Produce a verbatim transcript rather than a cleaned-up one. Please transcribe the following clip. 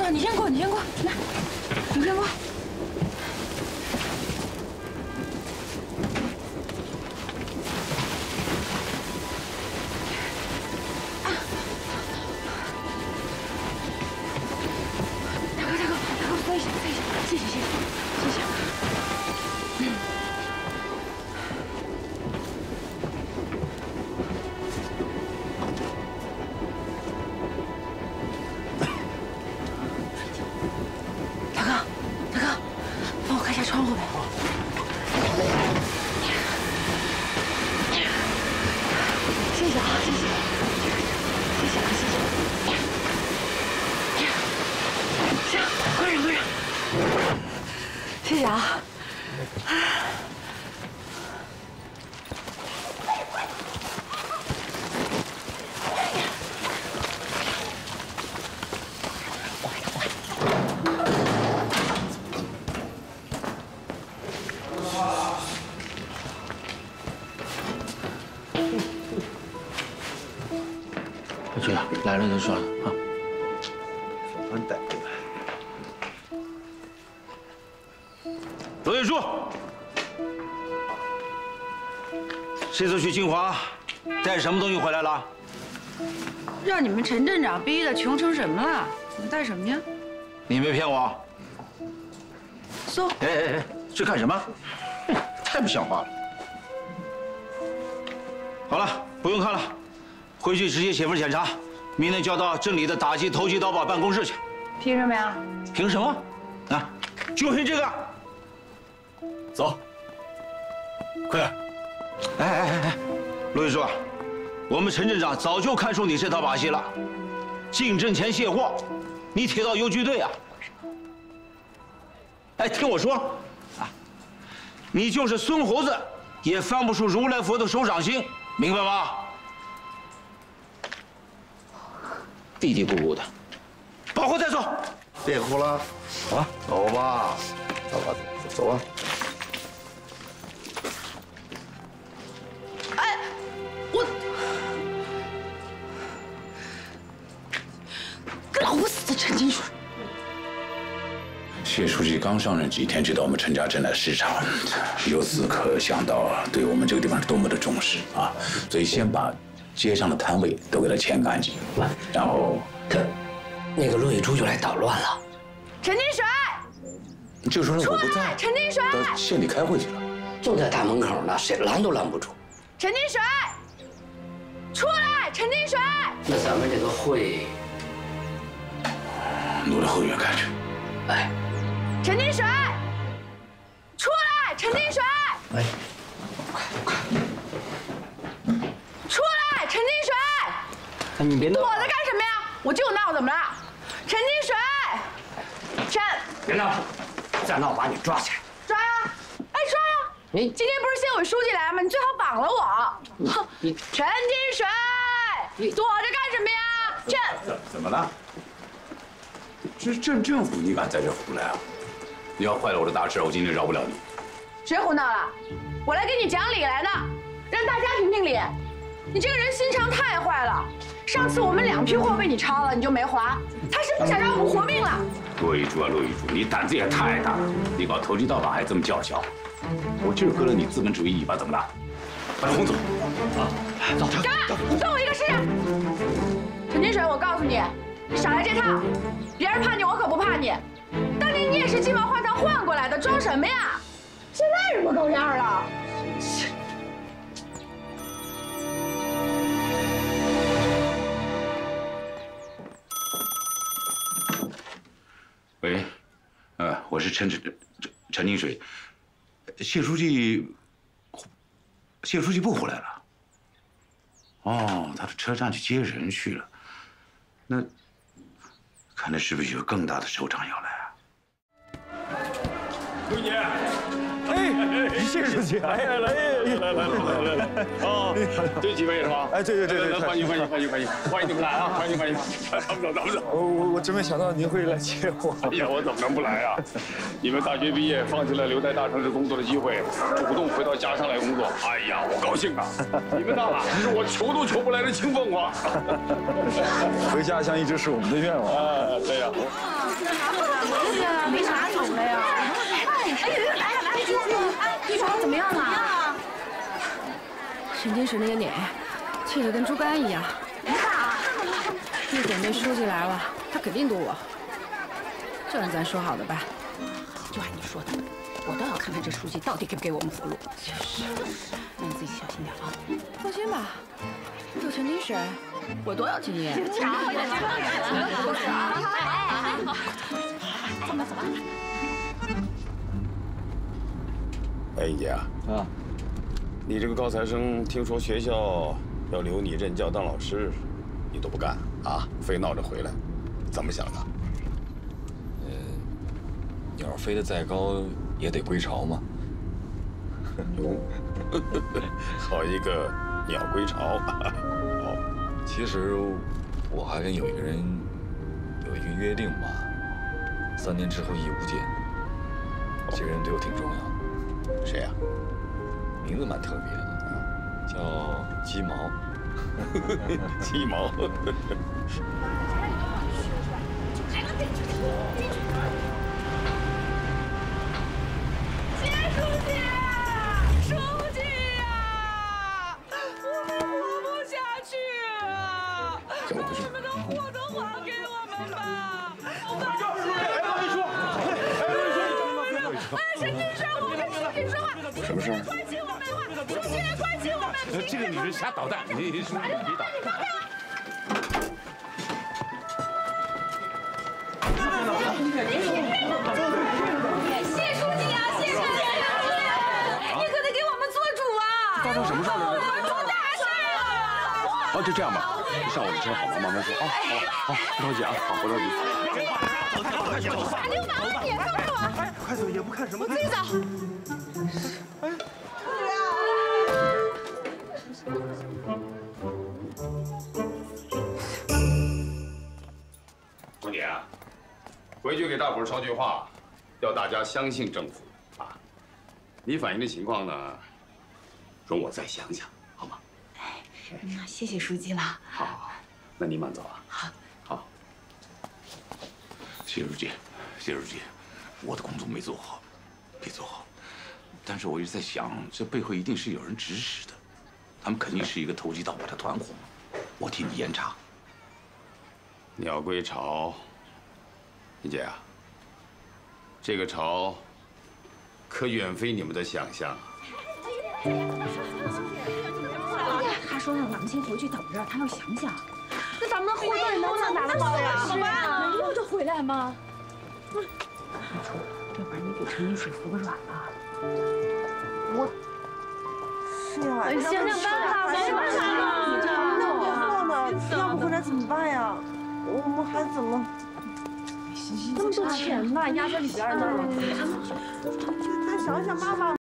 啊，你先过，你先过，来，你先过。大哥，大哥，大哥，坐一下，坐一下，谢谢，谢谢，谢谢。大哥，大哥，帮我开下窗户呗。谢谢啊，谢谢，谢谢啊，谢谢。行，关上，关上。谢谢啊。 去了，来了就说了啊。 完蛋！ 罗月柱，这次去金华带什么东西回来了？ 让你们陈镇长逼得穷成什么了？你带什么呀？ 你没骗我。 送。 哎哎哎，这干什么？太不像话了。好了，不用看了。 回去直接写份检查，明天交到镇里的打击投机倒把办公室去。 凭什么呀？ 凭什么？啊，就凭这个。 走，快点！ 哎哎哎哎，罗玉柱，我们陈镇长早就看出你这套把戏了，进镇前卸货，你铁道邮局队啊！哎，听我说，啊，你就是孙猴子，也翻不出如来佛的手掌心，明白吗？ 嘀嘀咕咕的，把货带走。 别哭了，啊，走吧，走吧，走走吧。 哎，我个老不死的陈金水。 谢书记刚上任几天，就到我们陈家镇来视察，由此可想到对我们这个地方是多么的重视啊！所以先把 街上的摊位都给他清干净，然后他那个陆玉珠就来捣乱了。 陈金水， 就说我不在， 陈金水到县里开会去了， 就在大门口呢，谁拦都拦不住。 陈金水，出来！陈金水， 那咱们这个会挪到后院开去。 哎， 陈金水，出来！陈金水， 哎， 出来！陈金水， 哎，你别闹！ 躲着干什么呀？我就闹，怎么了？陈金水，陈， 别闹！再闹把你抓起来！ 抓呀！哎，抓呀！ 你今天不是县委书记来吗？你最好绑了我。哼， 你陈金水， 你躲着干什么呀？陈， 怎怎么了？这是镇政府，你敢在这胡来啊？你要坏了我的大事，我今天饶不了你。 谁胡闹了？我来给你讲理来呢，让大家评评理。你这个人心肠太坏了。上次我们两批货被你抄了，你就没还，他是不想让我们活命了。 骆玉柱啊，骆玉柱，你胆子也太大了！你搞投机倒把还这么叫嚣，我今儿割了你资本主义尾巴，怎么的？把他轰走！啊，走！ 张安，你跟我一个试试。陈金水，我告诉你，你少来这套。别人怕你，我可不怕你。当年你也是鸡毛换汤换过来的，装什么呀？现在什么狗样了？ 喂，呃，我是陈陈陈陈金水，谢书记，谢书记不回来了。哦，他到车站去接人去了。那看来是不是有更大的首长要来啊？ 刘姐，哎，谢书记，哎，来来来来来来来，哦， 这几位是吧？ 哎，对对对对， 欢迎欢迎欢迎欢迎欢迎你们来啊！欢迎欢迎，咱们走咱们走。 我我我真没想到您会来接我。 哎呀，我怎么能不来啊？你们大学毕业，放弃了留在大城市工作的机会，主动回到家乡来工作。哎呀，我高兴啊！你们呐，是我求都求不来的青凤凰。 回家乡一直是我们的愿望。 啊，对呀。 陈金水那个脸，气得跟猪肝一样。一等那书记来了，他肯定堵我。这按咱说好的办。 就按你说的，我倒要看看这书记到底给不给我们活路。就是，那你自己小心点啊。 放心吧，有陈金水，我多有经验。走吧走吧。 哎，英杰啊，啊，你这个高材生，听说学校要留你任教当老师，你都不干啊，非闹着回来，怎么想的？ 呃，鸟飞得再高也得归巢嘛。 哟，好一个鸟归巢！好， 其实我还跟有一个人有一个约定吧，三年之后一无间。这个人对我挺重要的。 谁呀？ 名字蛮特别的，叫鸡毛。 鸡毛。 谢书记，书记呀，我们活不下去了， 怎么回事？ 你们的货都还给我们吧！哎，陈金水，我跟书记说话， 什么事儿？ 关心我们话，书记来关心我们。 这个女人瞎捣蛋，你书记别捣。 谢书记呀，谢书记，你可得给我们做主啊！ 发生什么事了？ 出大事了！ 哦，就这样吧，上我的车好吗？慢慢说啊。好，好，不着急啊，好，不着急。 耍流氓了你！放开我！ 哎，快走，也不看什么。 我自己走。哎。 红姐啊，回去给大伙儿捎句话，要大家相信政府啊。你反映的情况呢，容我再想想，好吗？ 哎，那谢谢书记了。 好，好，好，那你慢走啊。 好， 好。 谢书记，谢书记，我的工作没做好，没做好。但是我一直在想，这背后一定是有人指使的，他们肯定是一个投机倒把的团伙。我替你严查。 鸟归巢，李姐啊，这个巢可远非你们的想象。 他说让咱们先回去等着，他要想想。 那咱们的货到底能不能拿得到呀？ 怎么办啊？ 能用就回来吗？ 不是，你说，要不然你给陈金水服个软吧。 我，是呀， 想想办法吧，想办法吧。 那我做呢？要不回来怎么办呀？我们还怎么？ 那么多钱呢，压在里边呢。 再想想办法。